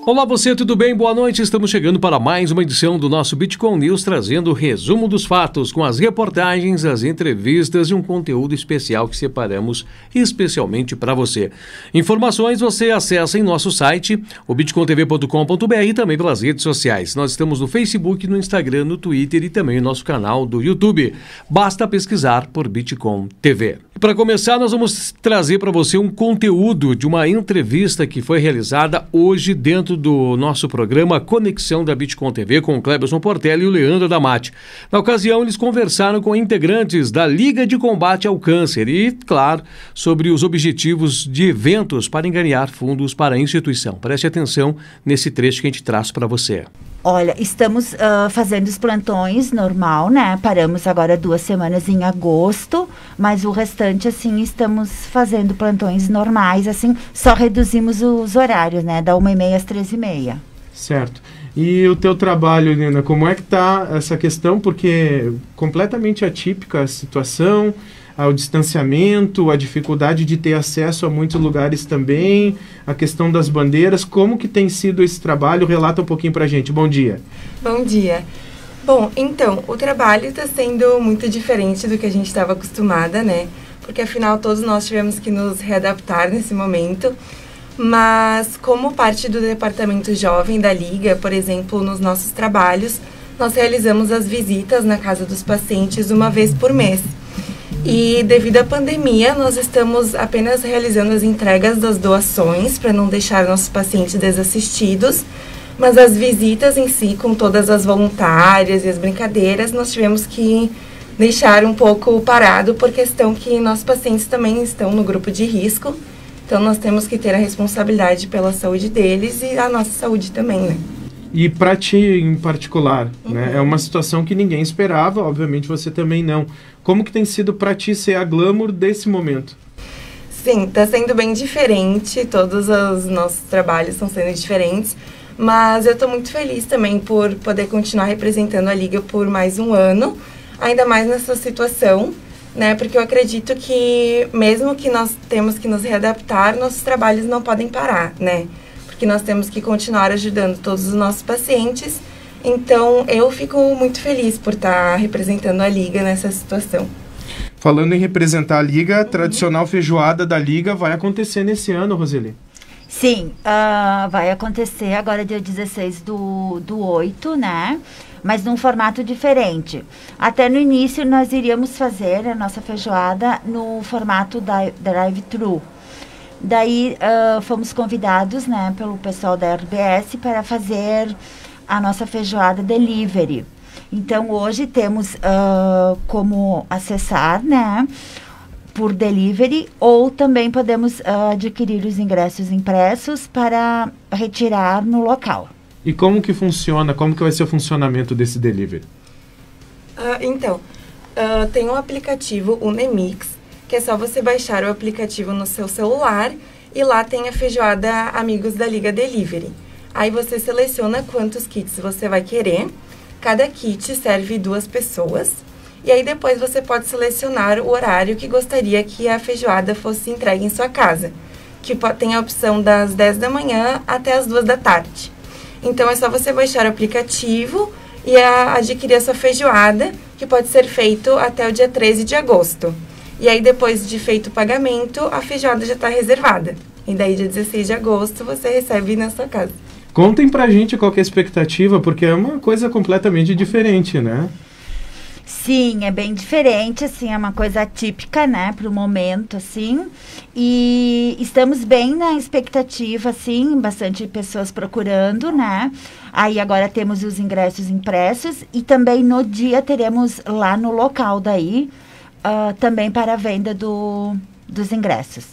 Olá você, tudo bem? Boa noite, estamos chegando para mais uma edição do nosso Bitcoin News, trazendo o resumo dos fatos, com as reportagens, as entrevistas e um conteúdo especial que separamos especialmente para você. Informações você acessa em nosso site, o bitcointv.com.br e também pelas redes sociais. Nós estamos no Facebook, no Instagram, no Twitter e também no nosso canal do YouTube. Basta pesquisar por Bitcoin TV. Para começar, nós vamos trazer para você um conteúdo de uma entrevista que foi realizada hoje dentro do nosso programa Conexão da Bitcoin TV com o Cleberson Portela e o Leandro Damati. Na ocasião, eles conversaram com integrantes da Liga de Combate ao Câncer e, claro, sobre os objetivos de eventos para angariar fundos para a instituição. Preste atenção nesse trecho que a gente traz para você. Olha, estamos fazendo os plantões normal, né? Paramos agora 2 semanas em agosto, mas o restante, assim, estamos fazendo plantões normais, assim, só reduzimos os horários, né? Da 1h30 às 13h30. Certo. E o teu trabalho, Nina, como é que tá essa questão? Porque completamente atípica a situação, o distanciamento, a dificuldade de ter acesso a muitos lugares também, a questão das bandeiras. Como que tem sido esse trabalho? Relata um pouquinho pra gente. Bom dia. Bom dia. Bom, então, o trabalho está sendo muito diferente do que a gente estava acostumada, né? Porque, afinal, todos nós tivemos que nos readaptar nesse momento. Mas, como parte do departamento jovem da Liga, por exemplo, nos nossos trabalhos, nós realizamos as visitas na casa dos pacientes uma vez por mês. E devido à pandemia, nós estamos apenas realizando as entregas das doações para não deixar nossos pacientes desassistidos, mas as visitas em si, com todas as voluntárias e as brincadeiras, nós tivemos que deixar um pouco parado por questão que nossos pacientes também estão no grupo de risco, então nós temos que ter a responsabilidade pela saúde deles e a nossa saúde também, né? E para ti em particular, né? É uma situação que ninguém esperava, obviamente você também não. Como que tem sido para ti ser a glamour desse momento? Sim, está sendo bem diferente, todos os nossos trabalhos estão sendo diferentes, mas eu estou muito feliz também por poder continuar representando a Liga por mais um ano, ainda mais nessa situação, né? Porque eu acredito que mesmo que nós temos que nos readaptar, nossos trabalhos não podem parar, né? Porque nós temos que continuar ajudando todos os nossos pacientes. Então, eu fico muito feliz por estar representando a Liga nessa situação. Falando em representar a Liga, a tradicional feijoada da Liga vai acontecer nesse ano, Roseli? Sim, vai acontecer agora dia 16 do 8, né? Mas num formato diferente. Até no início, nós iríamos fazer a nossa feijoada no formato da drive-thru. Daí, fomos convidados, né, pelo pessoal da RBS para fazer a nossa feijoada delivery. Então, hoje temos como acessar, né, por delivery, ou também podemos adquirir os ingressos impressos para retirar no local. E como que funciona, como que vai ser o funcionamento desse delivery? Tem um aplicativo, o Nemix, que é só você baixar o aplicativo no seu celular e lá tem a feijoada Amigos da Liga Delivery. Aí você seleciona quantos kits você vai querer, cada kit serve 2 pessoas, e aí depois você pode selecionar o horário que gostaria que a feijoada fosse entregue em sua casa, que tem a opção das 10 da manhã até as 2 da tarde. Então é só você baixar o aplicativo e adquirir a sua feijoada, que pode ser feito até o dia 13 de agosto. E aí, depois de feito o pagamento, a feijoada já está reservada. E daí, dia 16 de agosto, você recebe na sua casa. Contem pra gente qual que é a expectativa, porque é uma coisa completamente diferente, né? Sim, é bem diferente, assim, é uma coisa atípica, né, para o momento, assim. E estamos bem na expectativa, assim, bastante pessoas procurando, né? Aí agora temos os ingressos impressos e também no dia teremos lá no local daí, também para a venda dos ingressos.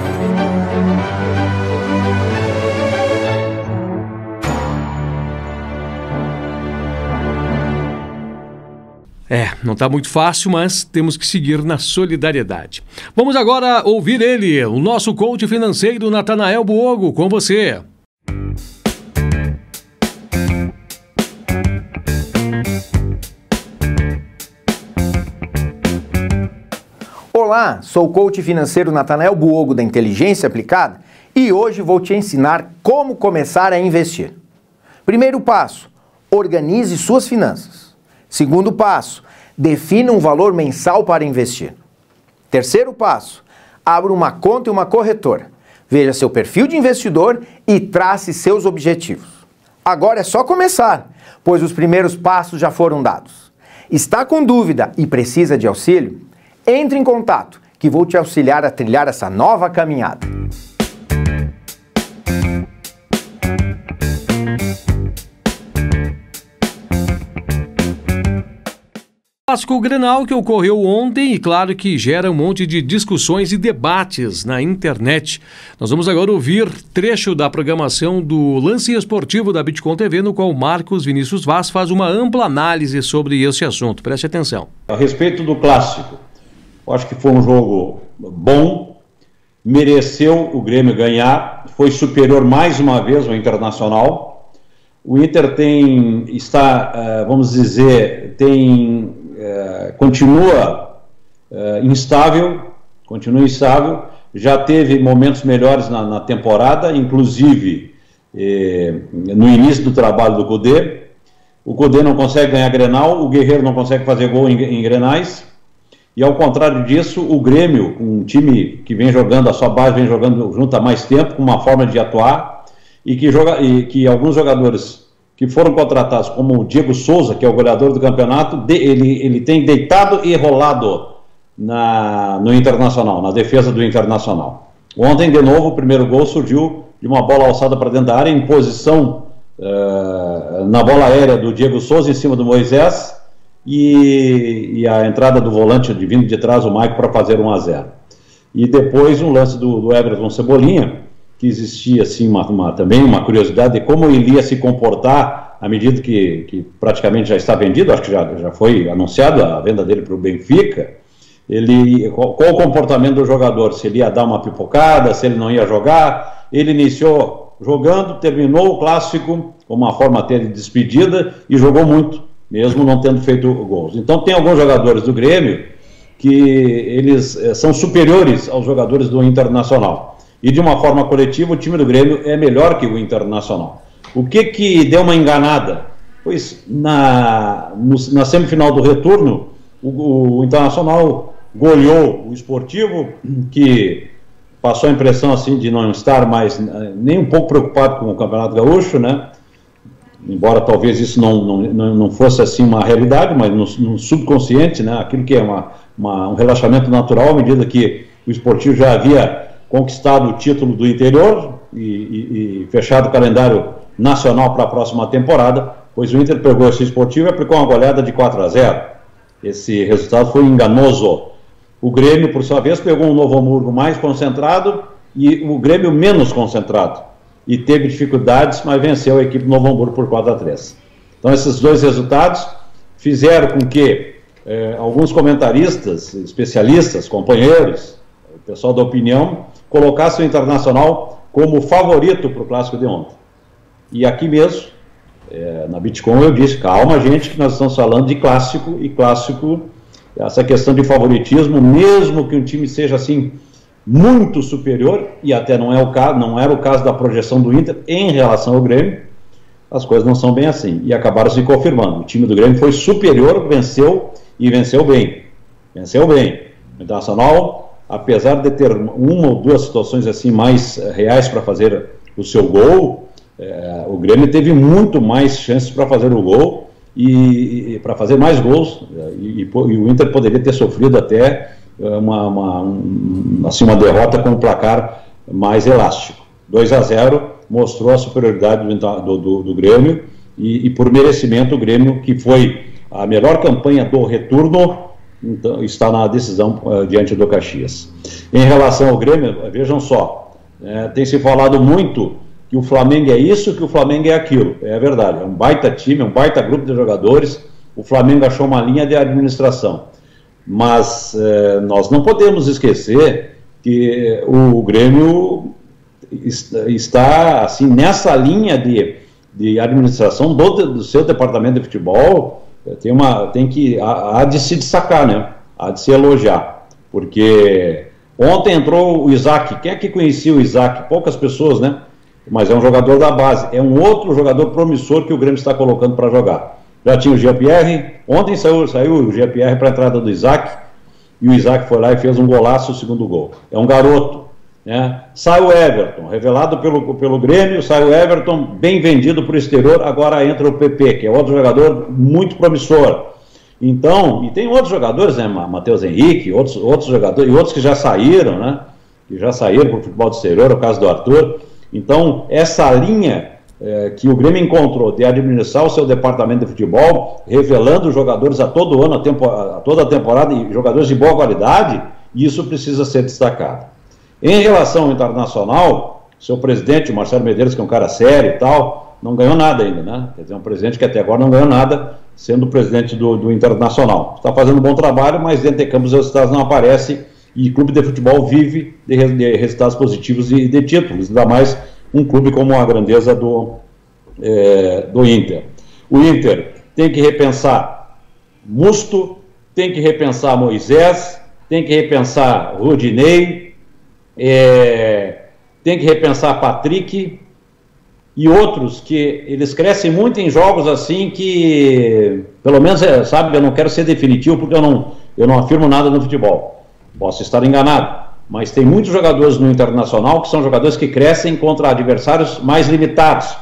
Não está muito fácil, mas temos que seguir na solidariedade. Vamos agora ouvir ele, o nosso coach financeiro Natanael Buogo, com você. Olá, sou o coach financeiro Natanael Buogo da Inteligência Aplicada E hoje vou te ensinar como começar a investir. Primeiro passo, organize suas finanças. Segundo passo, defina um valor mensal para investir. Terceiro passo, abra uma conta em uma corretora. Veja seu perfil de investidor e trace seus objetivos. Agora é só começar, pois os primeiros passos já foram dados. Está com dúvida e precisa de auxílio? Entre em contato, que vou te auxiliar a trilhar essa nova caminhada. Clássico Grenal que ocorreu ontem e claro que gera um monte de discussões e debates na internet. Nós vamos agora ouvir trecho da programação do Lance Esportivo da Bitcom TV, no qual Marcos Vinícius Vaz faz uma ampla análise sobre esse assunto. Preste atenção. A respeito do clássico, eu acho que foi um jogo bom, mereceu o Grêmio ganhar, foi superior mais uma vez ao Internacional. O Inter continua instável, já teve momentos melhores na temporada, inclusive no início do trabalho do Cudê. O Cudê não consegue ganhar Grenal, o Guerreiro não consegue fazer gol em Grenais, e ao contrário disso, o Grêmio, um time que vem jogando, a sua base vem jogando junto há mais tempo, com uma forma de atuar, e que alguns jogadores que foram contratados, como o Diego Souza, que é o goleador do campeonato, ele tem deitado e rolado no Internacional, na defesa do Internacional. Ontem, de novo, o primeiro gol surgiu de uma bola alçada para dentro da área, em posição na bola aérea do Diego Souza, em cima do Moisés, e a entrada do volante vindo de trás, o Maicon, para fazer 1-0. E depois um lance do Everton Cebolinha, que existia assim, também uma curiosidade de como ele ia se comportar à medida que praticamente já está vendido, acho que já foi anunciado a venda dele para o Benfica. Qual o comportamento do jogador, se ele ia dar uma pipocada, se ele não ia jogar. Ele iniciou jogando, terminou o clássico com uma forma até de despedida e jogou muito, mesmo não tendo feito gols. Então tem alguns jogadores do Grêmio que eles são superiores aos jogadores do Internacional. E de uma forma coletiva, o time do Grêmio é melhor que o Internacional. O que deu uma enganada? Pois na semifinal do retorno, o Internacional goleou o Esportivo, que passou a impressão assim, de não estar mais nem um pouco preocupado com o Campeonato Gaúcho, né? Embora talvez isso não fosse assim uma realidade, mas no subconsciente, né? Aquilo que é um relaxamento natural, à medida que o Esportivo já havia conquistado o título do interior e fechado o calendário nacional para a próxima temporada, pois o Inter pegou esse Esportivo e aplicou uma goleada de 4-0. Esse resultado foi enganoso. O Grêmio, por sua vez, pegou um Novo Hamburgo mais concentrado e o Grêmio menos concentrado. E teve dificuldades, mas venceu a equipe do Novo Hamburgo por 4-3. Então esses dois resultados fizeram com que alguns comentaristas, especialistas, companheiros, o pessoal da opinião, colocasse o Internacional como favorito para o clássico de ontem. E aqui mesmo, na Bitcom, eu disse, calma gente, que nós estamos falando de clássico, e clássico, essa questão de favoritismo, mesmo que um time seja assim, muito superior, e até não era o caso da projeção do Inter em relação ao Grêmio, as coisas não são bem assim, e acabaram se confirmando. O time do Grêmio foi superior, venceu, e venceu bem. Venceu bem. O Internacional, apesar de ter uma ou duas situações assim mais reais para fazer o seu gol, o Grêmio teve muito mais chances para fazer o gol e para fazer mais gols, e o Inter poderia ter sofrido até uma derrota com um placar mais elástico. 2-0 mostrou a superioridade do Grêmio e por merecimento o Grêmio, que foi a melhor campanha do retorno, então, está na decisão diante do Caxias. Em relação ao Grêmio, vejam só, tem se falado muito que o Flamengo é isso, que o Flamengo é aquilo. É verdade, é um baita time, é um baita grupo de jogadores. O Flamengo achou uma linha de administração. Mas nós não podemos esquecer que o Grêmio está assim, nessa linha de administração do seu departamento de futebol. Há de se destacar, né? Há de se elogiar, porque Ontem entrou o Isaac. Quem é que conhecia o Isaac? Poucas pessoas, né? Mas é um jogador da base. É um outro jogador promissor que o Grêmio está colocando para jogar. Já tinha o Jean-Pierre. Ontem saiu o Jean-Pierre para a entrada do Isaac. E o Isaac foi lá e fez um golaço, o segundo gol. É um garoto. Né? Sai o Everton, revelado pelo Grêmio. Sai o Everton, bem vendido para o exterior. Agora entra o PP, que é outro jogador muito promissor. Então, e tem outros jogadores, né? Matheus Henrique, outros jogadores, e outros que já saíram, né? Que já saíram para o futebol do exterior, o caso do Arthur. Então, essa linha que o Grêmio encontrou de administrar o seu departamento de futebol, revelando jogadores a todo ano, a toda a temporada, e jogadores de boa qualidade, isso precisa ser destacado. Em relação ao Internacional, seu presidente, o Marcelo Medeiros, que é um cara sério e tal, não ganhou nada ainda, né? Quer dizer, um presidente que até agora não ganhou nada, sendo o presidente do Internacional. Está fazendo um bom trabalho, mas dentro de campos os resultados não aparecem, e clube de futebol vive de resultados positivos e de títulos, ainda mais um clube como a grandeza do Inter. O Inter tem que repensar Musto, tem que repensar Moisés, tem que repensar Rodinei, tem que repensar Patrick e outros que eles crescem muito em jogos assim que, pelo menos, sabe, eu não quero ser definitivo porque eu não afirmo nada no futebol. Posso estar enganado, mas tem muitos jogadores no Internacional que são jogadores que crescem contra adversários mais limitados,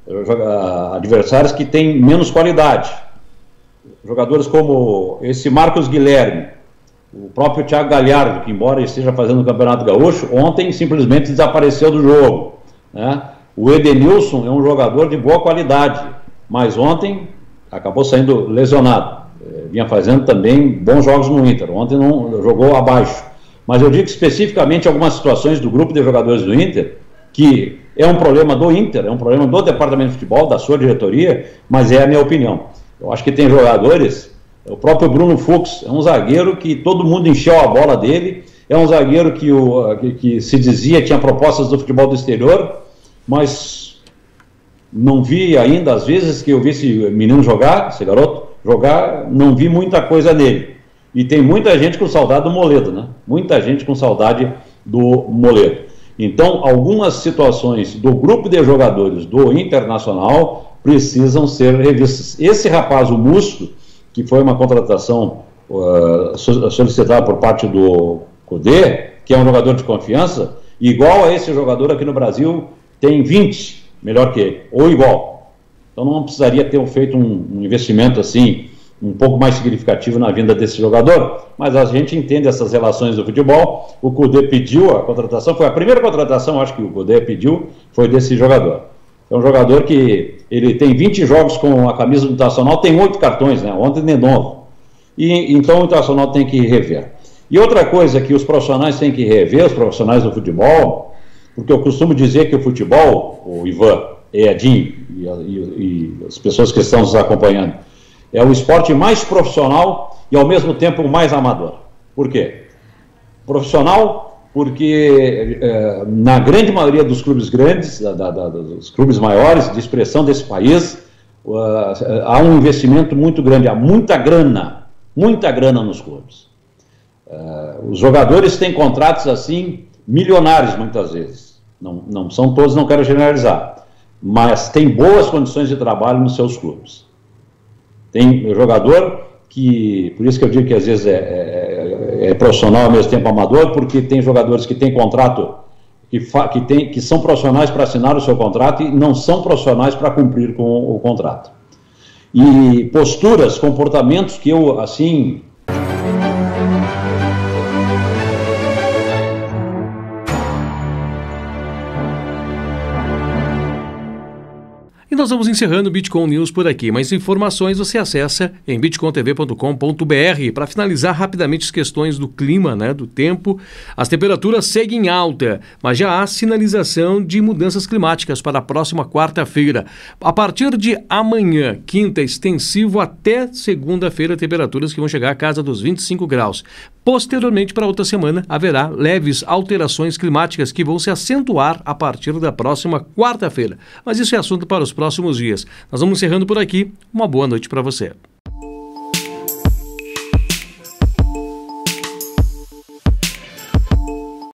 adversários que têm menos qualidade. Jogadores como esse Marcos Guilherme, o próprio Thiago Galhardo, que embora esteja fazendo o Campeonato Gaúcho, ontem simplesmente desapareceu do jogo, né? O Edenilson é um jogador de boa qualidade, mas ontem acabou saindo lesionado. Vinha fazendo também bons jogos no Inter. Ontem não jogou abaixo. Mas eu digo especificamente algumas situações do grupo de jogadores do Inter, que é um problema do Inter, é um problema do departamento de futebol, da sua diretoria, mas é a minha opinião. Eu acho que tem jogadores, o próprio Bruno Fux, é um zagueiro que todo mundo encheu a bola dele, é um zagueiro que se dizia tinha propostas do futebol do exterior, mas não vi ainda, às vezes que eu vi esse menino jogar, esse garoto jogar, não vi muita coisa nele. E tem muita gente com saudade do Moledo, né? Muita gente com saudade do Moledo. Então, algumas situações do grupo de jogadores do Internacional precisam ser revistas. Esse rapaz, o Musto, que foi uma contratação solicitada por parte do Cudê, que é um jogador de confiança, igual a esse jogador aqui no Brasil, tem 20, melhor que ele, ou igual. Então não precisaria ter feito um investimento assim, um pouco mais significativo na vinda desse jogador, mas a gente entende essas relações do futebol. O Cudê pediu a contratação, foi a primeira contratação, acho que o Cudê pediu, foi desse jogador. É um jogador que ele tem 20 jogos com a camisa do Internacional, tem 8 cartões, né? Ontem de novo. E então o Internacional tem que rever. E outra coisa que os profissionais têm que rever, os profissionais do futebol, porque eu costumo dizer que o futebol, o Ivan, Edinho e as pessoas que estão nos acompanhando, é o esporte mais profissional e ao mesmo tempo o mais amador. Por quê? Profissional porque na grande maioria dos clubes grandes, dos clubes maiores de expressão desse país, há um investimento muito grande, há muita grana nos clubes. Os jogadores têm contratos assim milionários muitas vezes, não são todos, não quero generalizar, mas tem boas condições de trabalho nos seus clubes. Tem jogador que, por isso que eu digo que às vezes é profissional ao mesmo tempo amador, porque tem jogadores que têm contrato, que são profissionais para assinar o seu contrato e não são profissionais para cumprir com o contrato. E posturas, comportamentos que eu, assim... E nós vamos encerrando o Bitcoin News por aqui. Mais informações você acessa em bitcointv.com.br. Para finalizar rapidamente as questões do clima, né, do tempo, as temperaturas seguem alta, mas já há sinalização de mudanças climáticas para a próxima quarta-feira. A partir de amanhã, quinta, extensivo até segunda-feira, temperaturas que vão chegar à casa dos 25 graus. Posteriormente, para outra semana, haverá leves alterações climáticas que vão se acentuar a partir da próxima quarta-feira. Mas isso é assunto para os próximos dias. Nós vamos encerrando por aqui. Uma boa noite para você.